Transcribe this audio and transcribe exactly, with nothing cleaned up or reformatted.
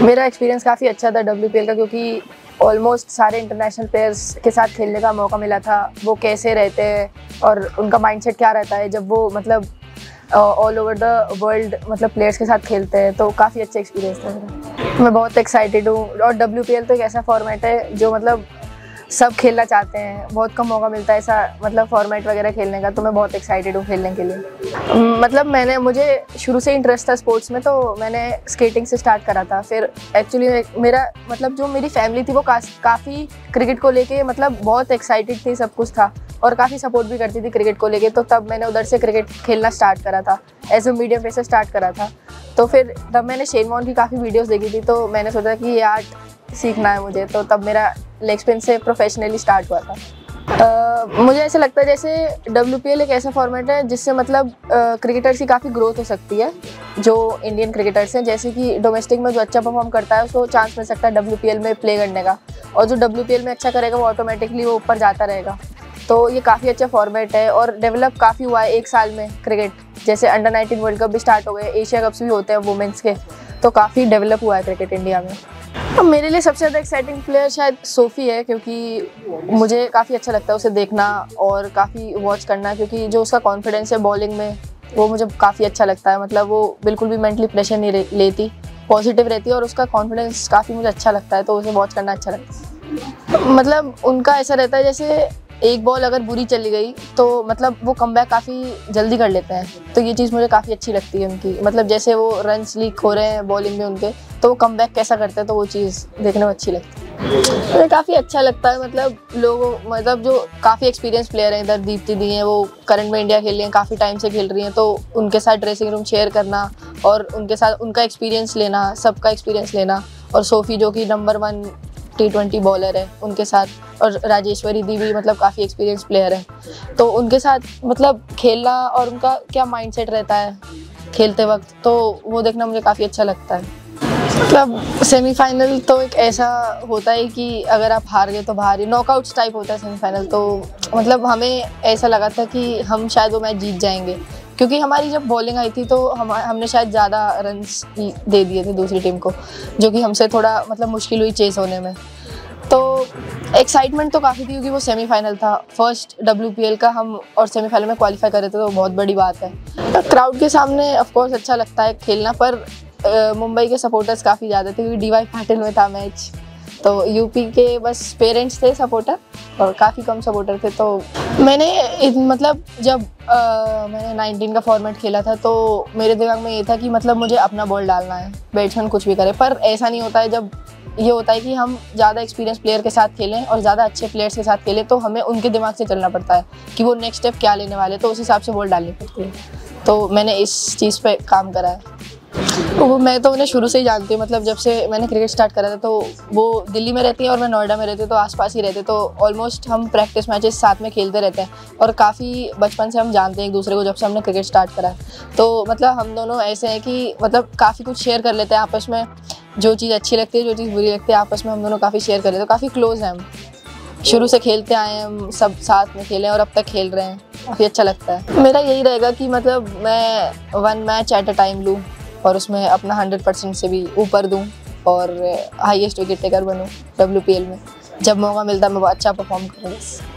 मेरा एक्सपीरियंस काफ़ी अच्छा था डब्ल्यू पी एल का, क्योंकि ऑलमोस्ट सारे इंटरनेशनल प्लेयर्स के साथ खेलने का मौका मिला था। वो कैसे रहते हैं और उनका माइंडसेट क्या रहता है जब वो मतलब ऑल ओवर द वर्ल्ड मतलब प्लेयर्स के साथ खेलते हैं, तो काफ़ी अच्छा एक्सपीरियंस था मेरा। मैं बहुत एक्साइटेड हूँ। और डब्ल्यू पी एल तो एक ऐसा फॉर्मेट है जो मतलब सब खेलना चाहते हैं, बहुत कम मौका मिलता है ऐसा मतलब फॉर्मेट वगैरह खेलने का, तो मैं बहुत एक्साइटेड हूँ खेलने के लिए। मतलब मैंने मुझे शुरू से इंटरेस्ट था स्पोर्ट्स में, तो मैंने स्केटिंग से स्टार्ट करा था। फिर एक्चुअली मेरा मतलब जो मेरी फैमिली थी वो का, काफ़ी क्रिकेट को लेके मतलब बहुत एक्साइटेड थी, सब कुछ था और काफ़ी सपोर्ट भी करती थी क्रिकेट को लेके। तो तब मैंने उधर से क्रिकेट खेलना स्टार्ट करा था, एज ए मीडियम पे से स्टार्ट करा था। तो फिर तब मैंने शेन वॉर्न की काफ़ी वीडियोज़ देखी थी, तो मैंने सोचा कि ये आर्ट सीखना है मुझे, तो तब मेरा लेग स्पिन से प्रोफेशनली स्टार्ट हुआ था। uh, मुझे ऐसा लगता है जैसे डब्ल्यू पी एल एक ऐसा फॉर्मेट है जिससे मतलब क्रिकेटर्स की काफ़ी ग्रोथ हो सकती है। जो इंडियन क्रिकेटर्स हैं, जैसे कि डोमेस्टिक में जो अच्छा परफॉर्म करता है उसको चांस मिल सकता है डब्ल्यू पी एल में प्ले करने का, और जो डब्ल्यू पी एल में अच्छा करेगा वो ऑटोमेटिकली वो ऊपर जाता रहेगा। तो ये काफ़ी अच्छा फॉर्मेट है और डेवलप काफ़ी हुआ है एक साल में क्रिकेट। जैसे अंडर नाइनटीन वर्ल्ड कप भी स्टार्ट हो गए, एशिया कप्स भी होते हैं वुमेंस के, तो काफ़ी डेवलप हुआ है क्रिकेट इंडिया में। तो मेरे लिए सबसे ज़्यादा एक्साइटिंग प्लेयर शायद सोफ़ी है, क्योंकि मुझे काफ़ी अच्छा लगता है उसे देखना और काफ़ी वॉच करना, क्योंकि जो उसका कॉन्फिडेंस है बॉलिंग में वो मुझे काफ़ी अच्छा लगता है। मतलब वो बिल्कुल भी मेंटली प्रेशर नहीं लेती, पॉजिटिव रहती है और उसका कॉन्फिडेंस काफ़ी मुझे अच्छा लगता है, तो उसे वॉच करना अच्छा लगता है। मतलब उनका ऐसा रहता है जैसे एक बॉल अगर बुरी चली गई तो मतलब वो कमबैक काफ़ी जल्दी कर लेते हैं, तो ये चीज़ मुझे काफ़ी अच्छी लगती है उनकी। मतलब जैसे वो रन्स लीक हो रहे हैं बॉलिंग में उनके, तो वो कमबैक कैसा करते हैं, तो वो चीज़ देखने में अच्छी लगती है। मुझे काफ़ी अच्छा लगता है मतलब लोगों मतलब जो काफ़ी एक्सपीरियंस प्लेयर हैं, इधर दीप्ति दी हैं, वो करंट में इंडिया खेल रही हैं, काफ़ी टाइम से खेल रही हैं, तो उनके साथ ड्रेसिंग रूम शेयर करना और उनके साथ उनका एक्सपीरियंस लेना, सबका एक्सपीरियंस लेना। और सोफ़ी जो कि number one T twenty bowler है, उनके साथ, और राजेश्वरी दी भी मतलब काफ़ी एक्सपीरियंस प्लेयर है, तो उनके साथ मतलब खेलना और उनका क्या माइंडसेट रहता है खेलते वक्त, तो वो देखना मुझे काफ़ी अच्छा लगता है। मतलब सेमीफाइनल तो एक ऐसा होता है कि अगर आप हार गए तो बाहर ही, नॉकआउट्स टाइप होता है सेमीफाइनल। तो मतलब हमें ऐसा लगा था कि हम शायद वो मैच जीत जाएंगे, क्योंकि हमारी जब बॉलिंग आई थी तो हम हमने शायद ज़्यादा रन्स दे दिए थे दूसरी टीम को, जो कि हमसे थोड़ा मतलब मुश्किल हुई चेस होने में। तो एक्साइटमेंट तो काफ़ी थी, क्योंकि वो सेमीफाइनल था फर्स्ट डब्ल्यू पी एल का, हम और सेमीफाइनल में क्वालिफाई कर रहे थे, तो बहुत बड़ी बात है। क्राउड के सामने ऑफ कोर्स अच्छा लगता है खेलना, पर मुंबई के सपोर्टर्स काफ़ी ज़्यादा थे, क्योंकि डी वाई पाटिल में था मैच, तो यूपी के बस पेरेंट्स थे सपोर्टर और काफ़ी कम सपोर्टर थे। तो मैंने मतलब जब आ, मैंने नाइनटीन का फॉर्मेट खेला था, तो मेरे दिमाग में ये था कि मतलब मुझे अपना बॉल डालना है, बैट्समैन कुछ भी करे। पर ऐसा नहीं होता है, जब ये होता है कि हम ज़्यादा एक्सपीरियंस प्लेयर के साथ खेलें और ज़्यादा अच्छे प्लेयर्स के साथ खेलें, तो हमें उनके दिमाग से चलना पड़ता है कि वो नेक्स्ट स्टेप क्या लेने वाले, तो उस हिसाब से बॉल डालनी पड़ती है। तो मैंने इस चीज़ पे काम करा है। वो मैं तो उन्हें शुरू से ही जानती हूँ, मतलब जब से मैंने क्रिकेट स्टार्ट करा था, तो वो दिल्ली में रहती हैं और मैं नोएडा में रहती हूँ, तो आसपास ही रहते, तो ऑलमोस्ट हम प्रैक्टिस मैचेस साथ में खेलते रहते हैं और काफ़ी बचपन से हम जानते हैं एक दूसरे को, जब से हमने क्रिकेट स्टार्ट करा है। तो मतलब हम दोनों ऐसे हैं कि मतलब काफ़ी कुछ शेयर कर लेते हैं आपस में, जो चीज़ अच्छी लगती है, जो चीज़ बुरी लगती है, आपस में हम दोनों काफ़ी शेयर कर लेते हैं, काफ़ी क्लोज़ हैं हम, शुरू से खेलते आए हैं, हम सब साथ में खेले और अब तक खेल रहे हैं, काफ़ी अच्छा लगता है। मेरा यही रहेगा कि मतलब मैं one match at a time लूँ और उसमें अपना हंड्रेड परसेंट से भी ऊपर दूँ और हाईएस्ट विकेट टेकर बनूँ डब्ल्यू पी एल में। जब मौका मिलता है मैं वो अच्छा परफॉर्म करूँ।